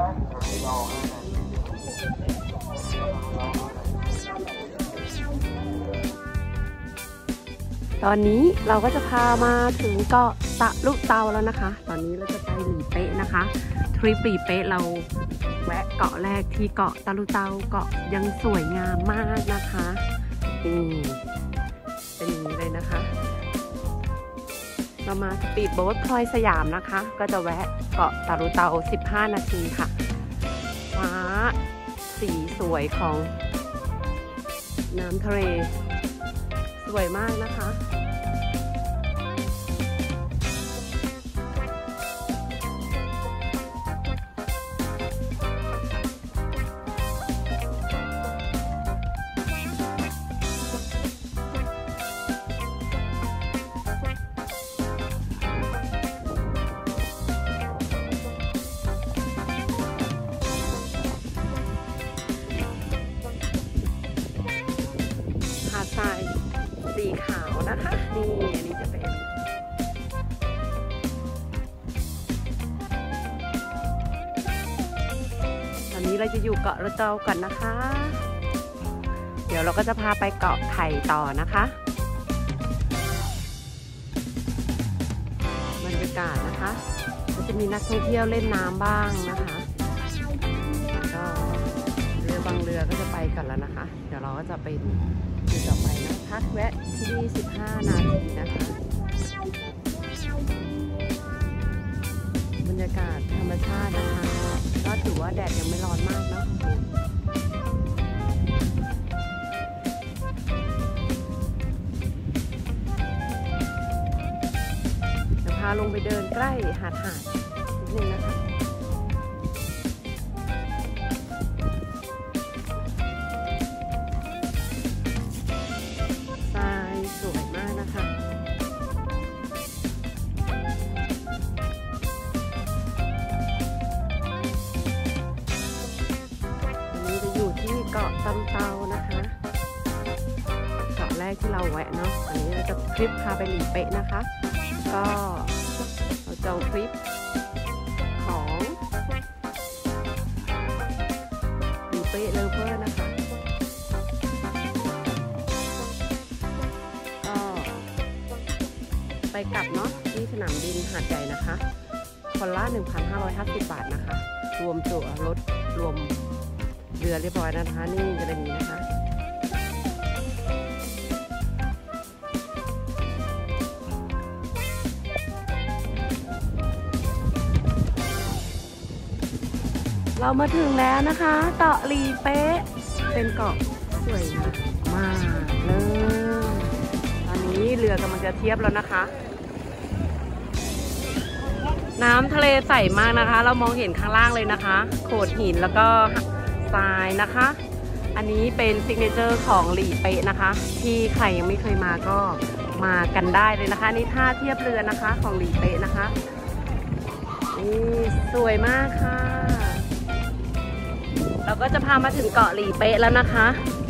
ตอนนี้เราก็จะพามาถึงเกาะตะลุเตาแล้วนะคะตอนนี้เราจะไปหลีเป๊ะนะคะทริปหลีเป๊ะเราแวะเกาะแรกที่เกาะตะลุเตาเกาะยังสวยงามมากนะคะนี่เป็นอย่างนี้เลยนะคะเรามาสปีดโบ๊ทพลอยสยามนะคะก็จะแวะเกาะตะลุเตา15 นาทีค่ะฟ้าสีสวยของน้ำทะเลสวยมากนะคะหาดทรายสีขาวนะคะนี่อันนี้จะเป็นตอนนี้เราจะอยู่เกาะระเตาก่อนนะคะเดี๋ยวเราก็จะพาไปเกาะไข่ต่อนะคะบรรยากาศนะคะก็จะมีนักท่องเที่ยวเล่นน้ำบ้างนะคะก็เรือบางเรือก็จะไปกันแล้วนะคะเดี๋ยวเราก็จะไปจุดต่อไปนะพักแวะที่นี่15 นาทีนะคะบรรยากาศธรรมชาตินะคะก็ถือว่าแดดยังไม่ร้อนมากเนาะเดี๋ยวพาลงไปเดินใกล้หาดนิดนึงนะคะทรายสวยมากนะคะที่เกาะตำเตานะคะเกาะแรกที่เราแวะเนาะอันนี้เราจะทริปพาไปหลีเป๊ะนะคะก็เราจองทริปของหลีเป๊ะเลเวอร์นะคะก็ไปกลับเนาะที่สนามบินหาดใหญ่นะคะคนละ 1,550 บาทนะคะรวมตั๋วรถรวมเรือเรียบร้อยนะคะนี่จะเป็นอย่างนี้นะคะเรามาถึงแล้วนะคะเกาะหลีเป๊ะเป็นเกาะสวยงามมากเลยตอนนี้เรือกำลังจะเทียบแล้วนะคะน้ำทะเลใสมากนะคะเรามองเห็นข้างล่างเลยนะคะโขดหินแล้วก็ทรายนะคะอันนี้เป็นซิกเนเจอร์ของหลีเป๊ะนะคะที่ใครยังไม่เคยมาก็มากันได้เลยนะคะนี่ท่าเทียบเรือนะคะของหลีเป๊ะนะคะนี่สวยมากค่ะเราก็จะพามาถึงเกาะหลีเป๊ะแล้วนะคะ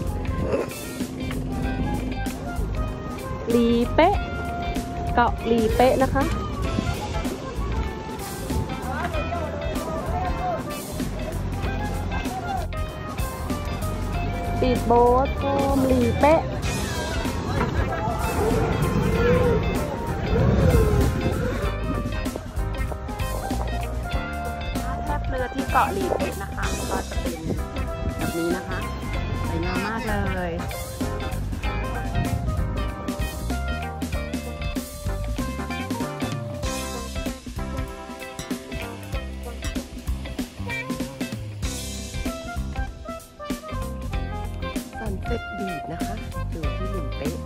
หลีเป๊ะเกาะหลีเป๊ะนะคะปีดโบ๊ทชมหลีเป๊ะแทบเรือที่เกาะหลีเป๊ะนะคะก็จะเป็นแบบนี้นะคะสวยงามมากเลยเซ็ตบีดนะคะอยู่ที่หลีเป๊ะ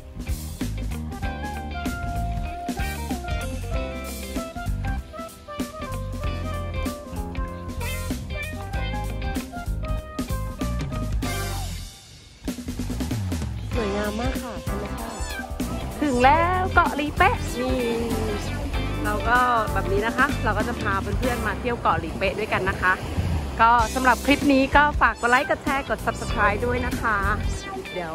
สวยงามมากค่ะใช่ไหมคะถึงแล้วเกาะหลีเป๊ะนี่เราก็แบบนี้นะคะเราก็จะพาเพื่อนๆมาเที่ยวเกาะหลีเป๊ะด้วยกันนะคะก็สำหรับคลิปนี้ก็ฝากกดไลค์กดแชร์กด Subscribe ด้วยนะคะเดี๋ยว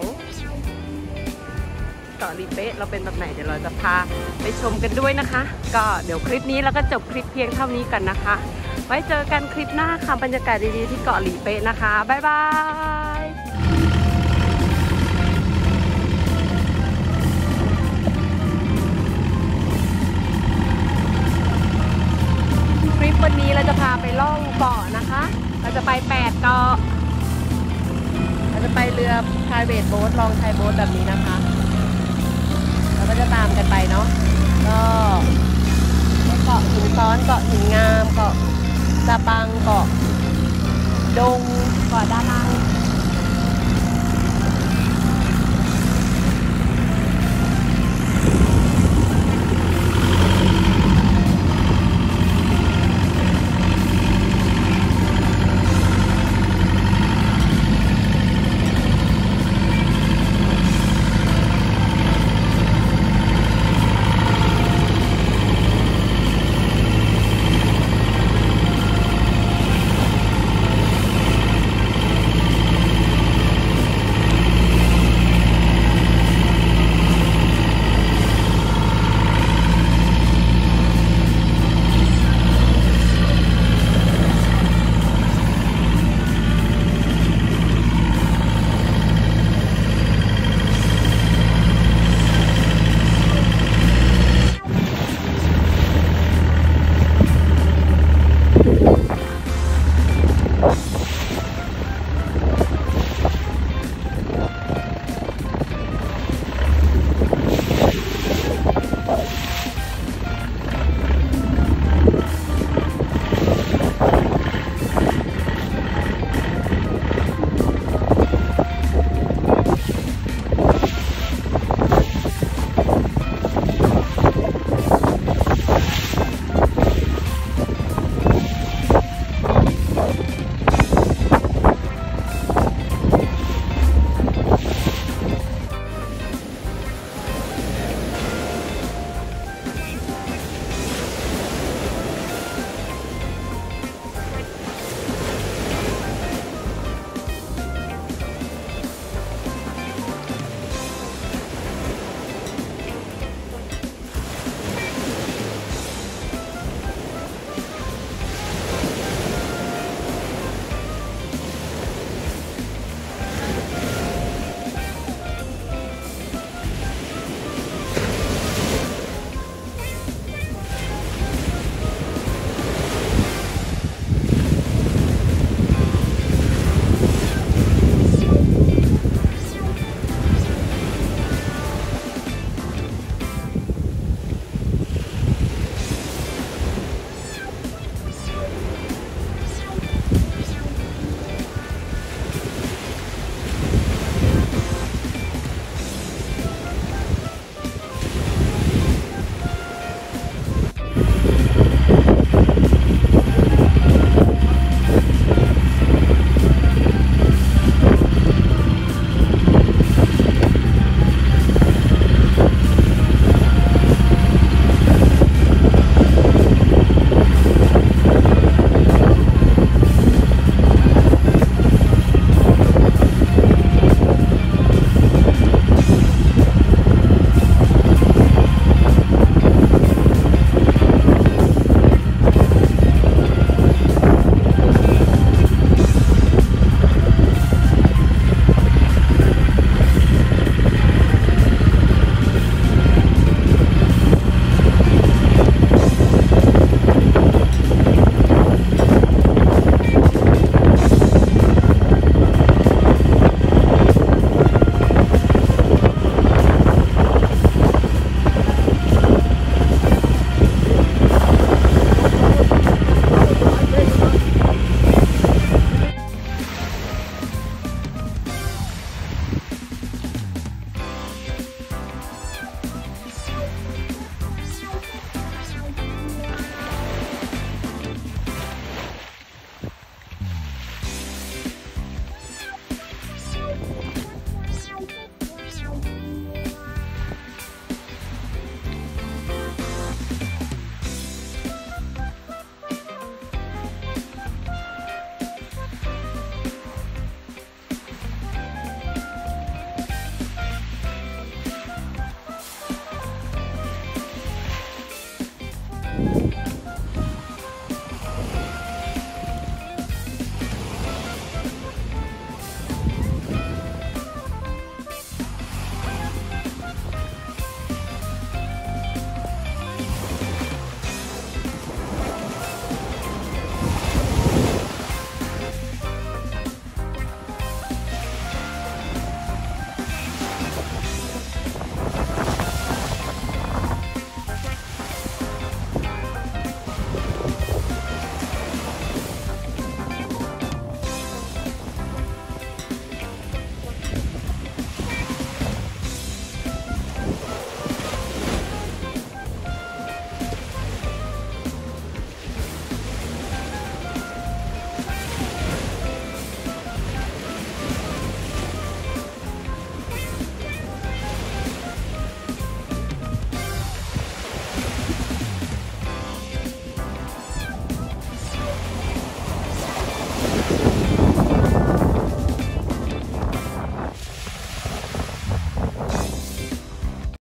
เกาะหลีเป๊ะเราเป็นแบบไหนเดี๋ยวเราจะพาไปชมกันด้วยนะคะก็เดี๋ยวคลิปนี้เราก็จบคลิปเพียงเท่านี้กันนะคะไว้เจอกันคลิปหน้าค่ะบรรยากาศดีๆที่เกาะหลีเป๊ะนะคะบ๊ายบายคลิปวันนี้เราจะพาไปล่องเกาะนะคะเราจะไป8 เกาะเราจะไปเรือ private boat ลองใช้โบ๊ทแบบนี้นะคะแล้วก็จะตามกันไปเนาะก็เกาะหินซ้อนเกาะหินงามเกาะสะปังเกาะดงเกาะดานัง